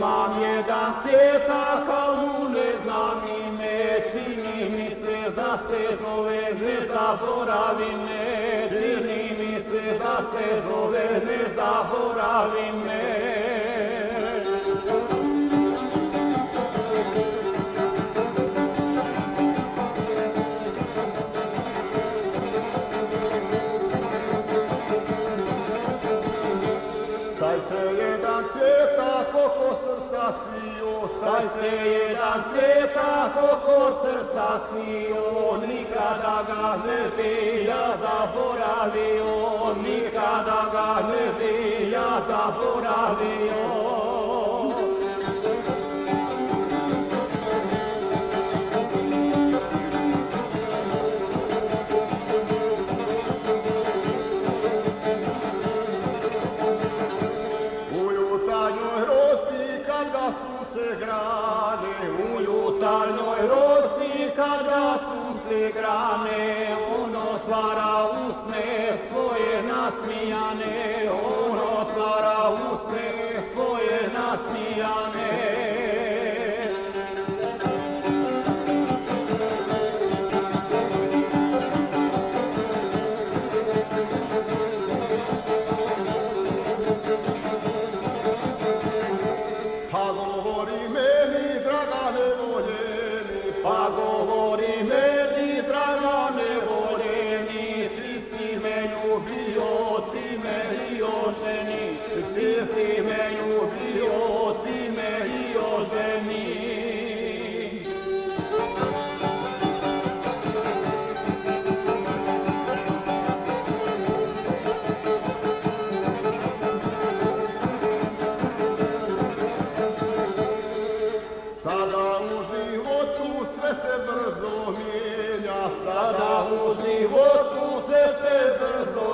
Imam jedan cvjetak, al ne znam ime, čini mi se da se zove ne zaboravi me, čini mi se da se zove ne zaboravi me. Taj se jedan cvjetak oko srca svio, taj se jedan cvjetak oko srca svio, nikada ga ne bi ja zaboravio, nikada ga ne bi ja zaboravio. Sunce grane, u jutarnjoj rosi kada sunce grane, on otvara usne svoje nasmijane, on otvara usne svoje nasmijane. Pa govori meni, Dragane voljeni, ti si me ljubio, ti me i oženi, ti si me ljubio, ti me i oženi. Sada u životu sve se brzo mijenja, sada u životu sve se brzo